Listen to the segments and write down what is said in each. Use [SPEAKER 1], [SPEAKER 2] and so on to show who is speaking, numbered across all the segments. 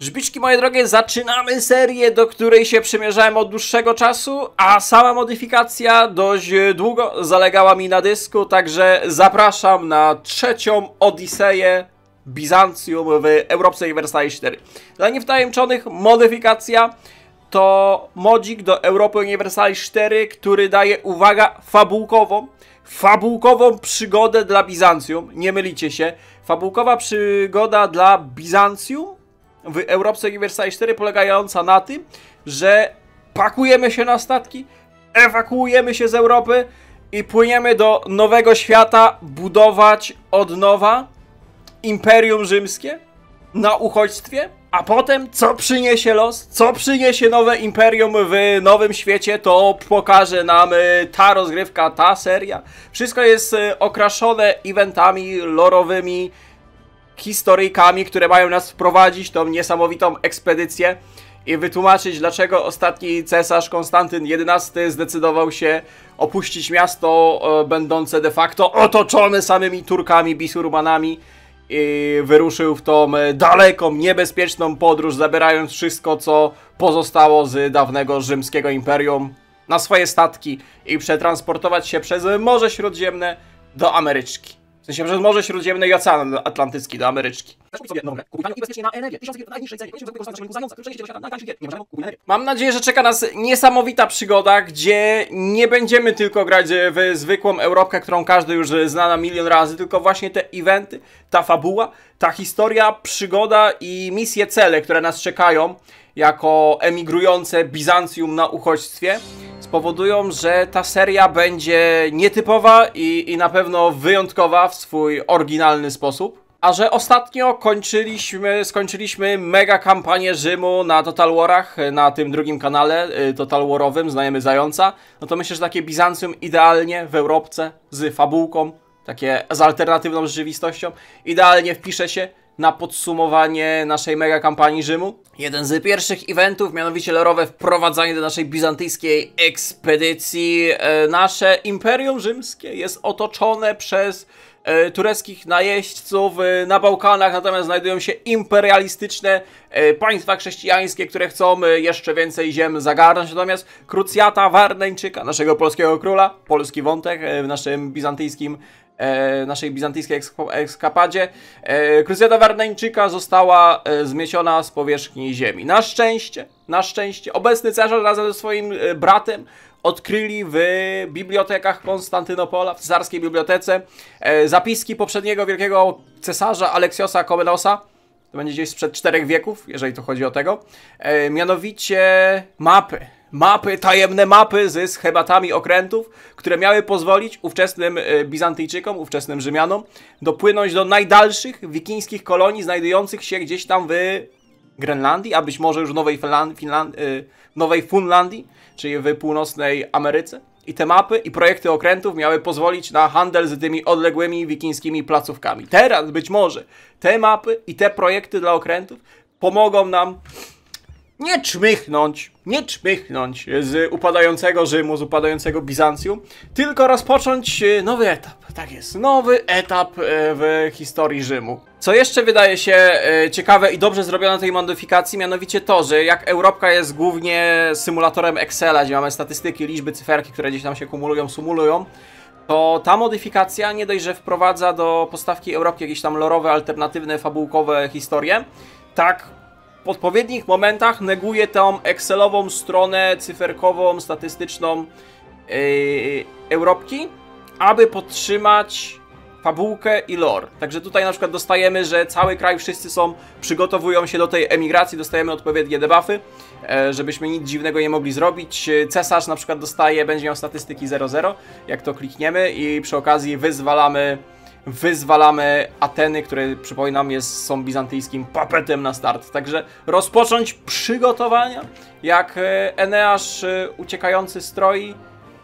[SPEAKER 1] Żbiczki moje drogie, zaczynamy serię, do której się przymierzałem od dłuższego czasu, a sama modyfikacja dość długo zalegała mi na dysku, także zapraszam na trzecią Odiseję Bizancjum w Europce Universalis 4. Dla niewtajemniczonych modyfikacja to modzik do Europy Universalis 4, który daje, uwaga, fabułkową przygodę dla Bizancjum. Nie mylicie się, fabułkowa przygoda dla Bizancjum w Europce Universalis 4 polegająca na tym, że pakujemy się na statki, ewakuujemy się z Europy i płyniemy do nowego świata budować od nowa Imperium Rzymskie na uchodźstwie, a potem co przyniesie los, co przyniesie nowe imperium w nowym świecie, to pokaże nam ta rozgrywka, ta seria. Wszystko jest okraszone eventami lorowymi, historyjkami, które mają nas wprowadzić w tą niesamowitą ekspedycję i wytłumaczyć, dlaczego ostatni cesarz Konstantyn XI zdecydował się opuścić miasto będące de facto otoczone samymi Turkami, bisurmanami i wyruszył w tą daleką, niebezpieczną podróż, zabierając wszystko, co pozostało z dawnego rzymskiego imperium na swoje statki i przetransportować się przez Morze Śródziemne do Ameryczki. W sensie przez Morze Śródziemne i Ocean Atlantycki do Ameryczki. Mam nadzieję, że czeka nas niesamowita przygoda, gdzie nie będziemy tylko grać w zwykłą Europkę, którą każdy już zna na milion razy, tylko właśnie te eventy, ta fabuła, ta historia, przygoda i misje, cele, które nas czekają jako emigrujące Bizancjum na uchodźstwie, spowodują, że ta seria będzie nietypowa i na pewno wyjątkowa w swój oryginalny sposób. A że ostatnio skończyliśmy mega kampanię Rzymu na Total Warach, na tym drugim kanale Total Warowym, Znajemy Zająca, no to myślę, że takie Bizancjum idealnie w Europce z fabułką, takie z alternatywną rzeczywistością, idealnie wpisze się na podsumowanie naszej mega kampanii Rzymu. Jeden z pierwszych eventów, mianowicie lorowe wprowadzanie do naszej bizantyjskiej ekspedycji. Nasze Imperium Rzymskie jest otoczone przez tureckich najeźdźców na Bałkanach, natomiast znajdują się imperialistyczne państwa chrześcijańskie, które chcą jeszcze więcej ziem zagarnąć. Natomiast krucjata Warneńczyka, naszego polskiego króla, polski wątek w naszym naszej bizantyjskiej ekskapadzie, krucjata Warneńczyka została zmieciona z powierzchni ziemi. Na szczęście obecny cesarz razem ze swoim bratem odkryli w bibliotekach Konstantynopola, w cesarskiej bibliotece, zapiski poprzedniego wielkiego cesarza Aleksiosa Komenosa. To będzie gdzieś sprzed 4 wieków, jeżeli to chodzi o tego. Mianowicie tajemne mapy ze schematami okrętów, które miały pozwolić ówczesnym Bizantyjczykom, ówczesnym Rzymianom dopłynąć do najdalszych wikińskich kolonii znajdujących się gdzieś tam w Grenlandii, a być może już Nowej Funlandii, czyli w północnej Ameryce. I te mapy i projekty okrętów miały pozwolić na handel z tymi odległymi wikińskimi placówkami. Teraz być może te mapy i te projekty dla okrętów pomogą nam nie czmychnąć z upadającego Rzymu, z upadającego Bizancjum, tylko rozpocząć nowy etap. Tak jest, nowy etap w historii Rzymu. Co jeszcze wydaje się ciekawe i dobrze zrobione tej modyfikacji, mianowicie to, że jak Europka jest głównie symulatorem Excela, gdzie mamy statystyki, liczby, cyferki, które gdzieś tam się kumulują, sumulują, to ta modyfikacja nie dość, że wprowadza do postawki Europki jakieś tam lorowe, alternatywne, fabułkowe historie, tak w odpowiednich momentach neguje tą Excelową stronę cyferkową, statystyczną Europki, aby podtrzymać fabułkę i lore. Także tutaj na przykład dostajemy, że cały kraj, wszyscy przygotowują się do tej emigracji, dostajemy odpowiednie debuffy, żebyśmy nic dziwnego nie mogli zrobić. Cesarz na przykład będzie miał statystyki 0,0, jak to klikniemy, i przy okazji wyzwalamy Ateny, które, przypominam, są bizantyjskim papetem na start. Także rozpocząć przygotowania, jak Eneasz uciekający z Troi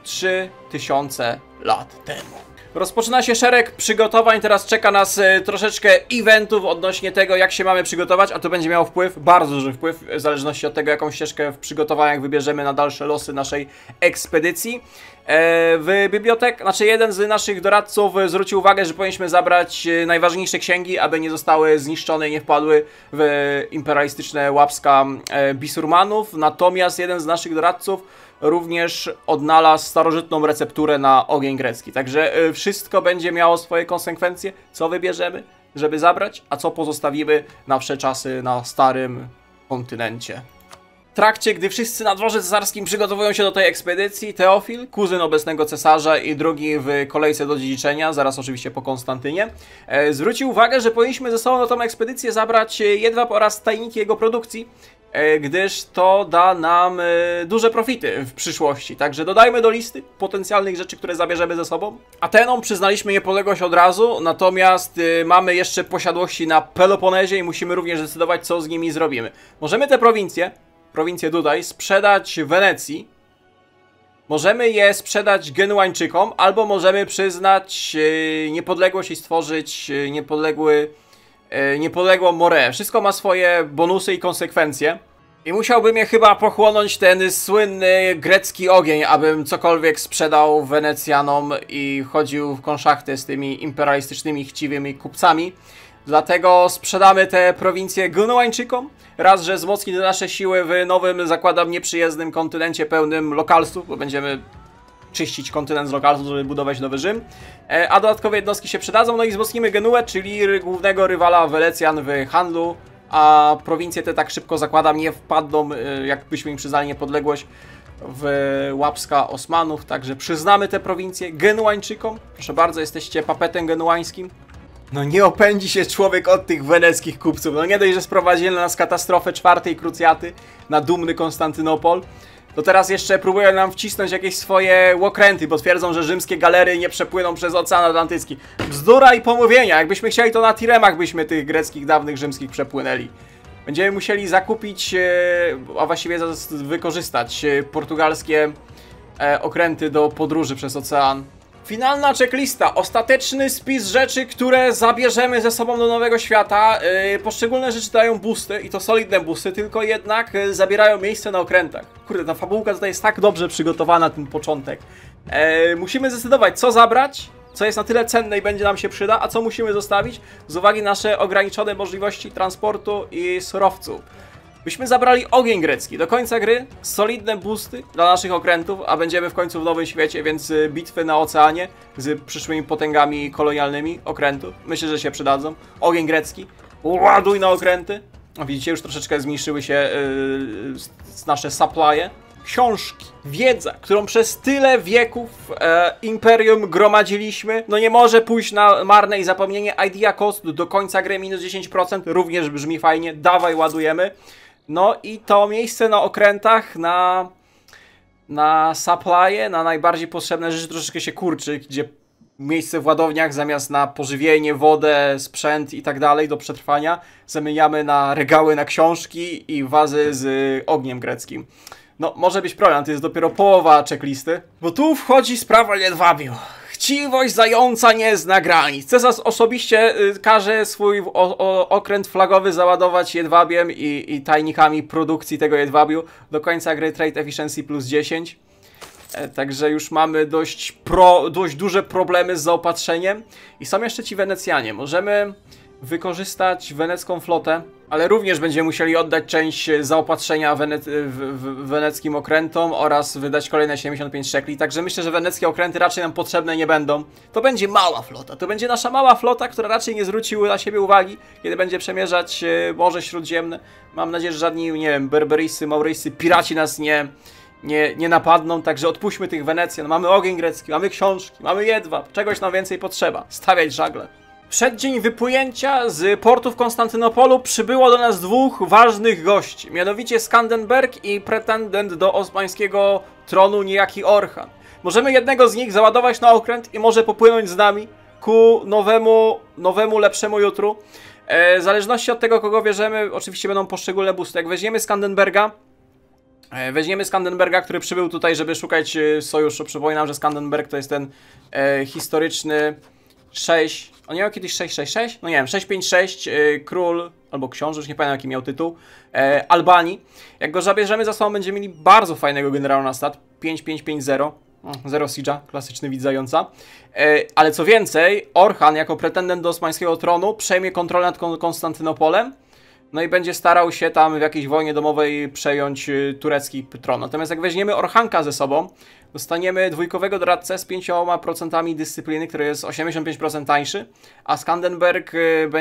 [SPEAKER 1] 3000 lat temu. Rozpoczyna się szereg przygotowań, teraz czeka nas troszeczkę eventów odnośnie tego, jak się mamy przygotować, a to będzie miało wpływ, bardzo duży wpływ, w zależności od tego, jaką ścieżkę w przygotowaniach wybierzemy na dalsze losy naszej ekspedycji. W bibliotek, znaczy jeden z naszych doradców zwrócił uwagę, że powinniśmy zabrać najważniejsze księgi, aby nie zostały zniszczone i nie wpadły w imperialistyczne łapska bisurmanów. Natomiast jeden z naszych doradców również odnalazł starożytną recepturę na ogień grecki. Także wszystko będzie miało swoje konsekwencje, co wybierzemy, żeby zabrać, a co pozostawimy na wsze czasy na starym kontynencie. W trakcie, gdy wszyscy na dworze cesarskim przygotowują się do tej ekspedycji, Teofil, kuzyn obecnego cesarza i drugi w kolejce do dziedziczenia, zaraz oczywiście po Konstantynie, zwrócił uwagę, że powinniśmy ze sobą na tą ekspedycję zabrać jedwab oraz tajniki jego produkcji, gdyż to da nam duże profity w przyszłości. Także dodajmy do listy potencjalnych rzeczy, które zabierzemy ze sobą. Atenom przyznaliśmy niepodległość od razu, natomiast mamy jeszcze posiadłości na Peloponezie i musimy również zdecydować, co z nimi zrobimy. Możemy te prowincje tutaj sprzedać Wenecji, możemy je sprzedać Genuańczykom, albo możemy przyznać niepodległość i stworzyć niepodległą Moreę. Wszystko ma swoje bonusy i konsekwencje. I musiałbym je chyba pochłonąć ten słynny grecki ogień, abym cokolwiek sprzedał Wenecjanom i chodził w konszachty z tymi imperialistycznymi, chciwymi kupcami. Dlatego sprzedamy te prowincje Genuańczykom. Raz, że wzmocni nasze siły w nowym, zakładam, nieprzyjezdnym kontynencie pełnym lokalsów, bo będziemy czyścić kontynent z lokalsów, żeby budować nowy Rzym. A dodatkowe jednostki się przydadzą, no i wzmocnimy Genuę, czyli głównego rywala Welecjan w handlu. A prowincje te, tak szybko zakładam, nie wpadną, jakbyśmy im przyznali niepodległość, w łapska Osmanów. Także przyznamy te prowincje Genuańczykom. Proszę bardzo, jesteście papetem genuańskim. No nie opędzi się człowiek od tych weneckich kupców. No nie dość, że sprowadzili na nas katastrofę czwartej krucjaty na dumny Konstantynopol, to teraz jeszcze próbują nam wcisnąć jakieś swoje łokręty, bo twierdzą, że rzymskie galery nie przepłyną przez Ocean Atlantycki. Bzdura i pomówienia. Jakbyśmy chcieli, to na Tiremach byśmy tych greckich, dawnych rzymskich przepłynęli. Będziemy musieli zakupić, a właściwie wykorzystać portugalskie okręty do podróży przez ocean. Finalna checklista, ostateczny spis rzeczy, które zabierzemy ze sobą do nowego świata. Poszczególne rzeczy dają boosty i to solidne boosty, tylko jednak zabierają miejsce na okrętach. Kurde, ta fabułka tutaj jest tak dobrze przygotowana, ten początek. Musimy zdecydować, co zabrać, co jest na tyle cenne i będzie nam się przyda, a co musimy zostawić z uwagi na nasze ograniczone możliwości transportu i surowców. Byśmy zabrali ogień grecki do końca gry, solidne boosty dla naszych okrętów, a będziemy w końcu w nowym świecie, więc bitwy na oceanie z przyszłymi potęgami kolonialnymi okrętów, myślę, że się przydadzą. Ogień grecki, ładuj na okręty. Widzicie, już troszeczkę zmniejszyły się nasze supply'e. Książki, wiedza, którą przez tyle wieków Imperium gromadziliśmy, no nie może pójść na marne i zapomnienie. Idea cost do końca gry minus 10%, również brzmi fajnie, dawaj, ładujemy. No i to miejsce na okrętach, na supply'e, na najbardziej potrzebne rzeczy troszeczkę się kurczy, gdzie miejsce w ładowniach zamiast na pożywienie, wodę, sprzęt i tak dalej do przetrwania zamieniamy na regały na książki i wazy z ogniem greckim. No, może być problem, to jest dopiero połowa checklisty, bo tu wchodzi sprawa jedwabiu. Chciwość zająca nie zna granic. Cesarz osobiście każe swój okręt flagowy załadować jedwabiem i tajnikami produkcji tego jedwabiu. Do końca gry Trade Efficiency plus 10. Także już mamy dość duże problemy z zaopatrzeniem. I są jeszcze ci Wenecjanie. Możemy wykorzystać wenecką flotę, ale również będziemy musieli oddać część zaopatrzenia weneckim okrętom oraz wydać kolejne 75 szekli, także myślę, że weneckie okręty raczej nam potrzebne nie będą. To będzie mała flota, to będzie nasza mała flota, która raczej nie zwróci na siebie uwagi, kiedy będzie przemierzać Morze Śródziemne. Mam nadzieję, że żadni, nie wiem, berberyjscy, mauryjscy piraci nas nie napadną, także odpuśćmy tych Wenecjan. Mamy ogień grecki, mamy książki, mamy jedwab, czegoś nam więcej potrzeba. Stawiać żagle. W przeddzień wypłynięcia z portu w Konstantynopolu przybyło do nas dwóch ważnych gości, mianowicie Skandenberg i pretendent do osmańskiego tronu niejaki Orhan. Możemy jednego z nich załadować na okręt i może popłynąć z nami ku nowemu lepszemu jutru. W zależności od tego, kogo bierzemy, oczywiście będą poszczególne boosty. Jak weźmiemy Skandenberga, który przybył tutaj, żeby szukać sojuszu. Przypominam, że Skandenberg to jest ten historyczny 6... On nie miał kiedyś 666? No nie wiem, 656, król, albo książę, już nie pamiętam jaki miał tytuł, Albanii. Jak go zabierzemy za sobą, będziemy mieli bardzo fajnego generała na stat, 5550. Zero Siege'a, klasyczny widz zająca. Ale co więcej, Orhan jako pretendent do osmańskiego tronu przejmie kontrolę nad Konstantynopolem, no i będzie starał się tam w jakiejś wojnie domowej przejąć turecki tron. Natomiast jak weźmiemy Orhanka ze sobą, dostaniemy dwójkowego doradcę z 5% dyscypliny, który jest 85% tańszy, a Skandenberg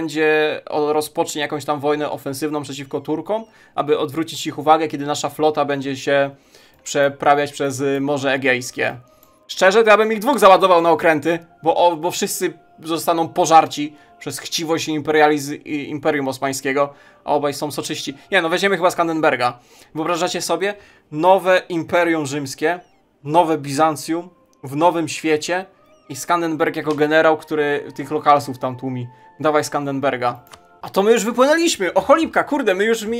[SPEAKER 1] rozpocznie jakąś tam wojnę ofensywną przeciwko Turkom, aby odwrócić ich uwagę, kiedy nasza flota będzie się przeprawiać przez Morze Egejskie. Szczerze, to ja bym ich dwóch załadował na okręty, bo wszyscy zostaną pożarci przez chciwość i imperializm Imperium Osmańskiego, a obaj są soczyści. Nie, no weźmiemy chyba Skandenberga. Wyobrażacie sobie? Nowe Imperium Rzymskie, nowe Bizancjum, w nowym świecie i Skandenberg jako generał, który tych lokalsów tam tłumi. Dawaj Skandenberga. A to my już wypłynęliśmy, o cholipka, kurde, my już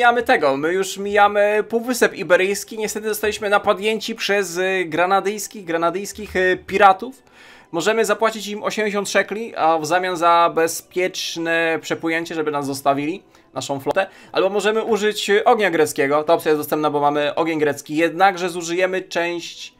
[SPEAKER 1] mijamy Półwysep Iberyjski, niestety zostaliśmy napadnięci przez granadyjskich piratów. Możemy zapłacić im 80 szekli, a w zamian za bezpieczne przepłynięcie, żeby nas zostawili, naszą flotę. Albo możemy użyć ognia greckiego, ta opcja jest dostępna, bo mamy ogień grecki, jednakże zużyjemy część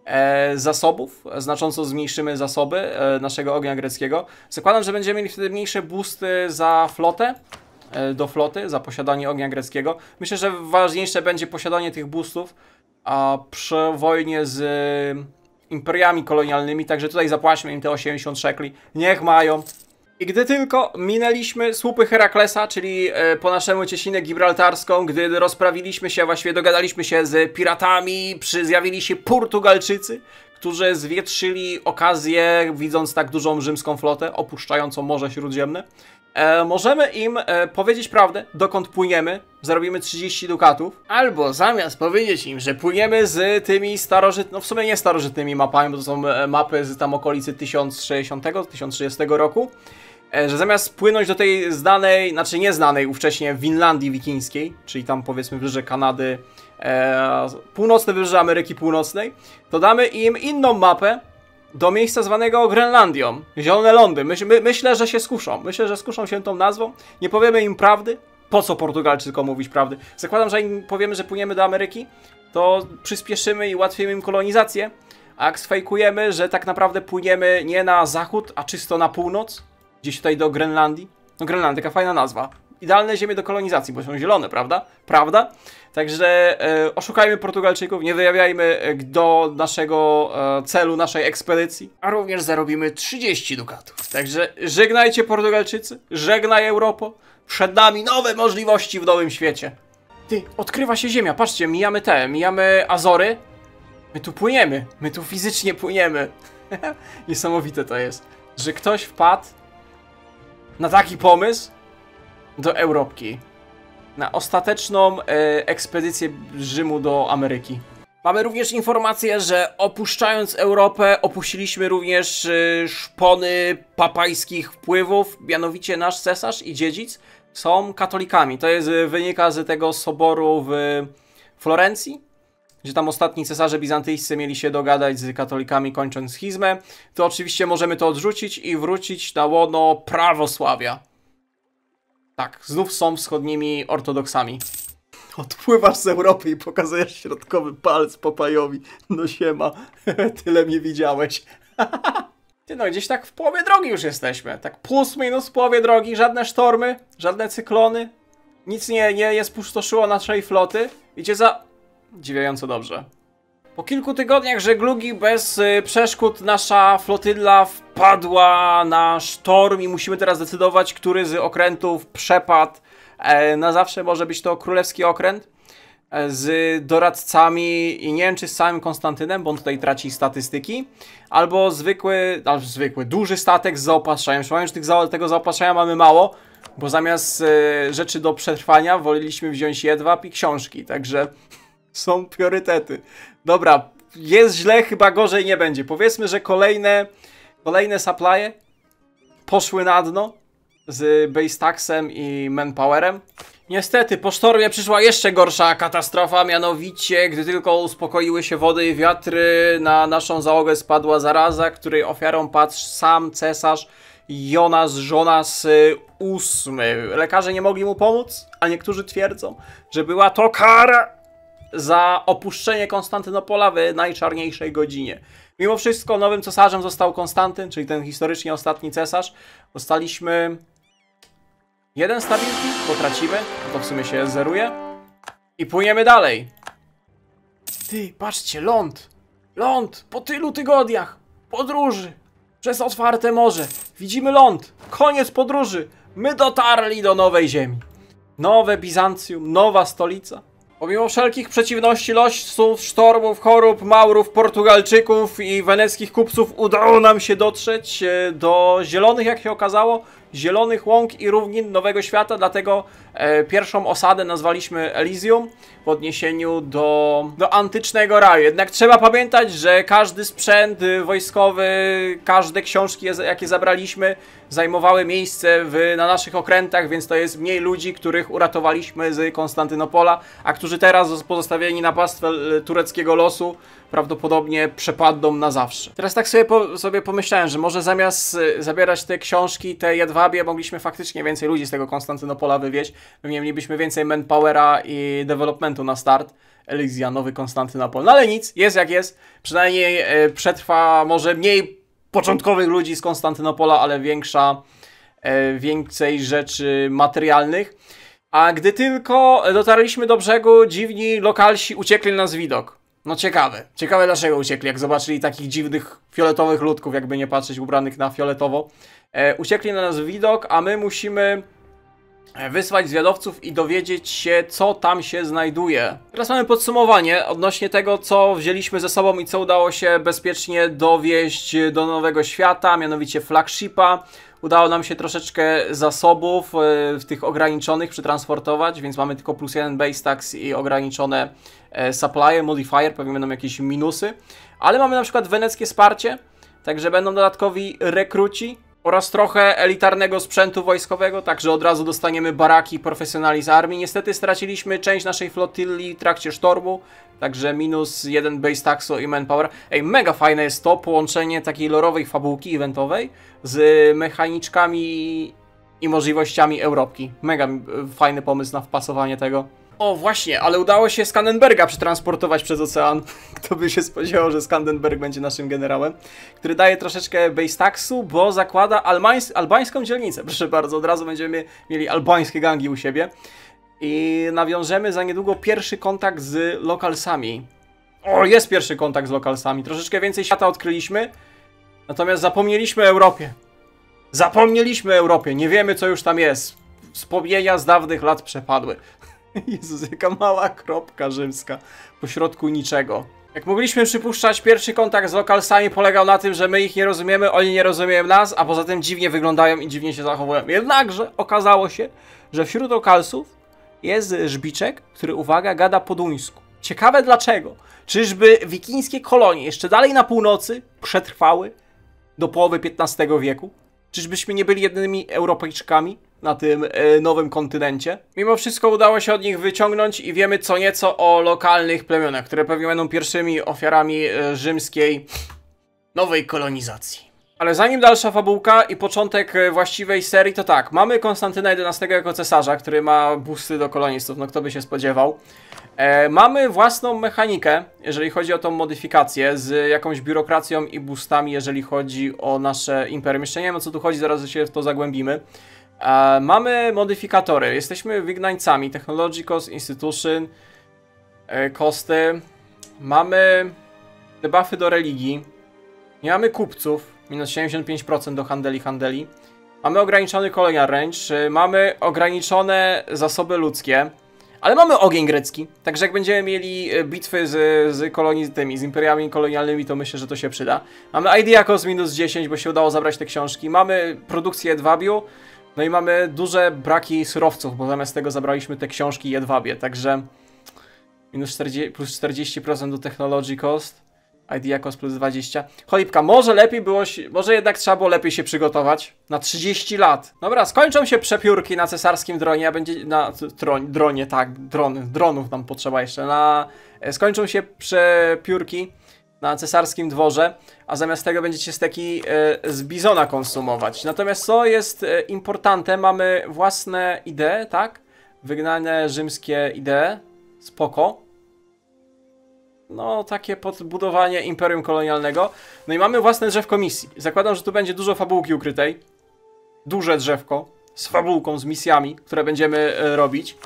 [SPEAKER 1] zasobów, znacząco zmniejszymy zasoby naszego ognia greckiego. Zakładam, że będziemy mieli wtedy mniejsze boosty za flotę, do floty, za posiadanie ognia greckiego. Myślę, że ważniejsze będzie posiadanie tych boostów, a przy wojnie z imperiami kolonialnymi, także tutaj zapłaćmy im te 80 szekli, niech mają. I gdy tylko minęliśmy słupy Heraklesa, czyli po naszemu Cieśninę Gibraltarską, gdy rozprawiliśmy się, właściwie dogadaliśmy się z piratami, zjawili się Portugalczycy, którzy zwietrzyli okazję, widząc tak dużą rzymską flotę opuszczającą Morze Śródziemne. Możemy im powiedzieć prawdę, dokąd płyniemy, zarobimy 30 dukatów, albo zamiast powiedzieć im, że płyniemy z tymi no w sumie nie starożytnymi mapami, bo to są mapy z tam okolicy 1060-1030 roku, że zamiast płynąć do tej znanej, znaczy nieznanej ówcześnie Winlandii Wikińskiej, czyli tam powiedzmy wybrzeże Kanady, północne wybrzeże Ameryki Północnej, to damy im inną mapę do miejsca zwanego Grenlandią, Zielone Lądy. Myślę, że się skuszą. Myślę, że skuszą się tą nazwą. Nie powiemy im prawdy. Po co Portugalczykom mówić prawdy? Zakładam, że im powiemy, że płyniemy do Ameryki, to przyspieszymy i ułatwimy im kolonizację. A jak sfejkujemy, że tak naprawdę płyniemy nie na zachód, a czysto na północ, gdzieś tutaj do Grenlandii. No Grenlandia, taka fajna nazwa. Idealne ziemie do kolonizacji, bo są zielone, prawda? Prawda? Także oszukajmy Portugalczyków, nie wyjawiajmy do naszego celu, naszej ekspedycji, a również zarobimy 30 dukatów. Także żegnajcie Portugalczycy, żegnaj Europo, przed nami nowe możliwości w nowym świecie. Ty, odkrywa się ziemia, patrzcie, mijamy Azory, my tu płyniemy, my tu fizycznie płyniemy. Niesamowite to jest, że ktoś wpadł na taki pomysł do Europki. Na ostateczną ekspedycję Rzymu do Ameryki. Mamy również informację, że opuszczając Europę opuściliśmy również szpony papajskich wpływów, mianowicie nasz cesarz i dziedzic są katolikami. To wynika z tego soboru w Florencji, gdzie tam ostatni cesarze bizantyjscy mieli się dogadać z katolikami, kończąc schizmę. To oczywiście możemy to odrzucić i wrócić na łono prawosławia. Tak, znów są wschodnimi ortodoksami. Odpływasz z Europy i pokazujesz środkowy palec Popajowi. No siema, tyle mnie widziałeś. Ty no, gdzieś tak w połowie drogi już jesteśmy. Tak plus minus w połowie drogi, żadne sztormy, żadne cyklony. Nic nie spustoszyło naszej floty. Idzie dziwiająco dobrze. Po kilku tygodniach żeglugi bez przeszkód nasza flotylla wpadła na sztorm i musimy teraz decydować, który z okrętów przepadł. Na zawsze może być to królewski okręt z doradcami i nie wiem czy z całym Konstantynem, bo on tutaj traci statystyki, albo zwykły, duży statek z zaopatrzeniem. Przypomnę, że tego zaopatrzenia mamy mało, bo zamiast rzeczy do przetrwania woleliśmy wziąć jedwab i książki, także są priorytety. Dobra, jest źle, chyba gorzej nie będzie. Powiedzmy, że kolejne supply'e poszły na dno z base taxem i manpowerem. Niestety, po sztormie przyszła jeszcze gorsza katastrofa, mianowicie, gdy tylko uspokoiły się wody i wiatry, na naszą załogę spadła zaraza, której ofiarą padł sam cesarz Jonas VIII. Lekarze nie mogli mu pomóc, a niektórzy twierdzą, że była to kara za opuszczenie Konstantynopola w najczarniejszej godzinie. Mimo wszystko nowym cesarzem został Konstantyn, czyli ten historycznie ostatni cesarz. Dostaliśmy 1 stability, bo tracimy, to w sumie się zeruje. I płyniemy dalej. Ty, patrzcie, ląd! Ląd! Po tylu tygodniach podróży przez otwarte morze. Widzimy ląd. Koniec podróży. My dotarli do nowej ziemi. Nowe Bizancjum, nowa stolica. Pomimo wszelkich przeciwności losów, sztormów, chorób, Maurów, Portugalczyków i weneckich kupców udało nam się dotrzeć do zielonych, jak się okazało, zielonych łąk i równin Nowego Świata, dlatego pierwszą osadę nazwaliśmy Elysium w odniesieniu do antycznego raju. Jednak trzeba pamiętać, że każdy sprzęt wojskowy, każde książki, jakie zabraliśmy, zajmowały miejsce na naszych okrętach, więc to jest mniej ludzi, których uratowaliśmy z Konstantynopola, a którzy teraz pozostawieni na pastwę tureckiego losu prawdopodobnie przepadną na zawsze. Teraz tak sobie pomyślałem, że może zamiast zabierać te książki, te jedwabie, mogliśmy faktycznie więcej ludzi z tego Konstantynopola wywieźć. Mielibyśmy więcej manpowera i developmentu na start. Elysia, nowy Konstantynopol. No ale nic, jest jak jest. Przynajmniej przetrwa może mniej początkowych ludzi z Konstantynopola, ale więcej rzeczy materialnych. A gdy tylko dotarliśmy do brzegu, dziwni lokalsi uciekli na nas widok. No ciekawe. Ciekawe dlaczego uciekli, jak zobaczyli takich dziwnych fioletowych ludków, jakby nie patrzeć, ubranych na fioletowo. Uciekli na nas widok, a my musimy wysłać zwiadowców i dowiedzieć się, co tam się znajduje. Teraz mamy podsumowanie odnośnie tego, co wzięliśmy ze sobą i co udało się bezpiecznie dowieźć do Nowego Świata, mianowicie flagshipa. Udało nam się troszeczkę zasobów w tych ograniczonych przetransportować, więc mamy tylko +1 base tax i ograniczone supply, modifier, pewnie będą jakieś minusy. Ale mamy na przykład weneckie wsparcie, także będą dodatkowi rekruci oraz trochę elitarnego sprzętu wojskowego, także od razu dostaniemy baraki profesjonali z armii. Niestety straciliśmy część naszej flotilli w trakcie sztormu, także -1 base taxu i manpower. Ej, mega fajne jest to połączenie takiej lorowej fabułki eventowej z mechaniczkami i możliwościami Europki. Mega fajny pomysł na wpasowanie tego. O właśnie, ale udało się Skandenberga przetransportować przez ocean. Kto by się spodziewał, że Skandenberg będzie naszym generałem, który daje troszeczkę base taxu, bo zakłada albańską dzielnicę. Proszę bardzo, od razu będziemy mieli albańskie gangi u siebie. I nawiążemy za niedługo pierwszy kontakt z lokalsami. O, jest pierwszy kontakt z lokalsami. Troszeczkę więcej świata odkryliśmy, natomiast zapomnieliśmy Europie. Zapomnieliśmy Europie, nie wiemy co już tam jest. Wspomnienia z dawnych lat przepadły. Jezus, jaka mała kropka rzymska pośrodku niczego. Jak mogliśmy przypuszczać, pierwszy kontakt z lokalsami polegał na tym, że my ich nie rozumiemy, oni nie rozumieją nas, a poza tym dziwnie wyglądają i dziwnie się zachowują. Jednakże okazało się, że wśród lokalsów jest żbiczek, który, uwaga, gada po duńsku. Ciekawe dlaczego. Czyżby wikińskie kolonie jeszcze dalej na północy przetrwały do połowy XV wieku? Czyżbyśmy nie byli jedynymi Europejczykami na tym nowym kontynencie? Mimo wszystko udało się od nich wyciągnąć i wiemy co nieco o lokalnych plemionach, które pewnie będą pierwszymi ofiarami rzymskiej nowej kolonizacji. Ale zanim dalsza fabułka i początek właściwej serii, to tak, mamy Konstantyna XI jako cesarza, który ma busty do kolonistów, no kto by się spodziewał. Mamy własną mechanikę, jeżeli chodzi o tą modyfikację, z jakąś biurokracją i boostami, jeżeli chodzi o nasze imperium. Jeszcze nie wiem o co tu chodzi, zaraz się w to zagłębimy. Mamy modyfikatory, jesteśmy wygnańcami, Technology Cost, Institution, koszty. Mamy debuffy do religii, nie mamy kupców, -75% do handeli. Mamy ograniczony colonial range, mamy ograniczone zasoby ludzkie, ale mamy ogień grecki, także jak będziemy mieli bitwy z imperiami kolonialnymi, to myślę, że to się przyda. Mamy idea cost -10, bo się udało zabrać te książki. Mamy produkcję jedwabiu, no i mamy duże braki surowców, bo zamiast tego zabraliśmy te książki jedwabie, także +40% do technology cost. Idea cost +20. Cholipka, może lepiej było, może jednak trzeba było lepiej się przygotować na 30 lat. Dobra, skończą się przepiórki na cesarskim dronie, a będzie na dronie, tak, dronów nam potrzeba jeszcze. Skończą się przepiórki na cesarskim dworze, a zamiast tego będziecie steki z bizona konsumować. Natomiast co jest importante, mamy własne idee, tak? Wygnane rzymskie idee, spoko. no takie podbudowanie imperium kolonialnego. No i mamy własne drzewko misji. Zakładam, że tu będzie dużo fabułki ukrytej. Duże drzewko z fabułką, z misjami, które będziemy robić.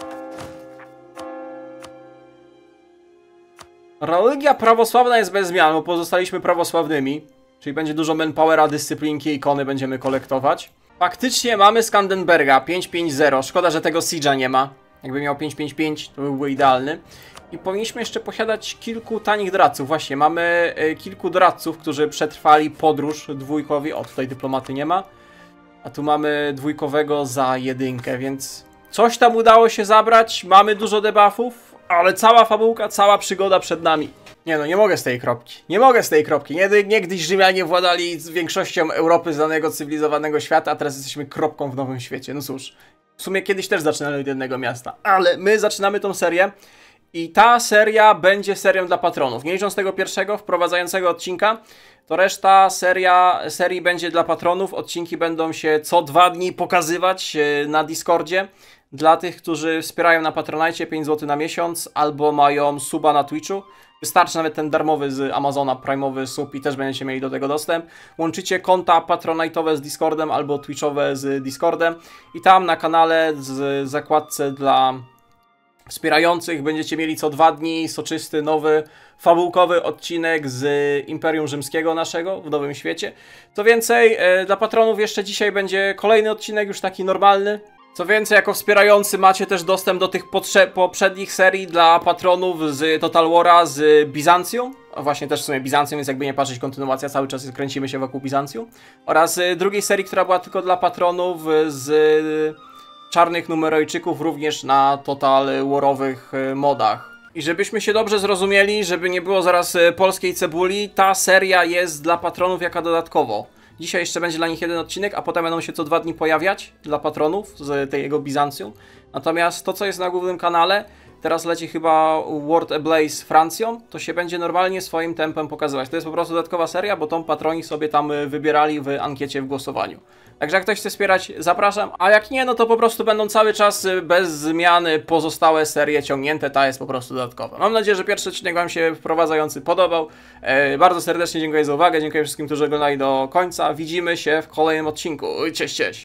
[SPEAKER 1] Religia prawosławna jest bez zmian, bo pozostaliśmy prawosławnymi. Czyli będzie dużo manpowera, dyscyplinki, ikony będziemy kolektować. Faktycznie mamy Skandenberga 550. Szkoda, że tego Siege'a nie ma. Jakby miał 555, to byłby idealny. I powinniśmy jeszcze posiadać kilku tanich doradców. Właśnie, mamy kilku doradców, którzy przetrwali podróż dwójkowi. O, tutaj dyplomaty nie ma. A tu mamy dwójkowego za jedynkę, więc coś tam udało się zabrać. Mamy dużo debuffów, ale cała fabułka, cała przygoda przed nami. Nie no, nie mogę z tej kropki. Nie mogę z tej kropki. Niegdyś Rzymianie władali z większością Europy znanego, cywilizowanego świata, a teraz jesteśmy kropką w nowym świecie. No cóż, w sumie kiedyś też zaczynali od jednego miasta. Ale my zaczynamy tą serię i ta seria będzie serią dla patronów. Nie licząc tego pierwszego, wprowadzającego odcinka, to reszta serii będzie dla patronów. Odcinki będą się co 2 dni pokazywać na Discordzie. Dla tych, którzy wspierają na Patronite 5 zł na miesiąc albo mają suba na Twitchu. Wystarczy nawet ten darmowy z Amazona, prime'owy sub i też będziecie mieli do tego dostęp. Łączycie konta patronite'owe z Discordem albo Twitchowe z Discordem i tam na kanale z zakładce dla wspierających będziecie mieli co 2 dni soczysty, nowy, fabułkowy odcinek z Imperium Rzymskiego naszego w Nowym Świecie. Co więcej, dla patronów jeszcze dzisiaj będzie kolejny odcinek, już taki normalny. Co więcej, jako wspierający macie też dostęp do tych poprzednich serii dla patronów z Total War'a, z Bizancjum. A właśnie też w sumie Bizancjum, więc jakby nie patrzeć, kontynuacja, cały czas kręcimy się wokół Bizancjum. Oraz drugiej serii, która była tylko dla patronów z Czarnych Numerojczyków, również na Total War'owych modach. I żebyśmy się dobrze zrozumieli, żeby nie było zaraz polskiej cebuli, ta seria jest dla patronów jaka dodatkowo. Dzisiaj jeszcze będzie dla nich jeden odcinek, a potem będą się co 2 dni pojawiać dla patronów z tego Bizancjum. Natomiast to, co jest na głównym kanale, teraz leci chyba World Ablaze z Francją, to się będzie normalnie swoim tempem pokazywać. To jest po prostu dodatkowa seria, bo tą patroni sobie tam wybierali w ankiecie w głosowaniu. Także jak ktoś chce wspierać, zapraszam, a jak nie, no to po prostu będą cały czas bez zmiany pozostałe serie ciągnięte, ta jest po prostu dodatkowa. Mam nadzieję, że pierwszy odcinek Wam się wprowadzający podobał. Bardzo serdecznie dziękuję za uwagę, dziękuję wszystkim, którzy oglądali do końca. Widzimy się w kolejnym odcinku. Cześć, cześć!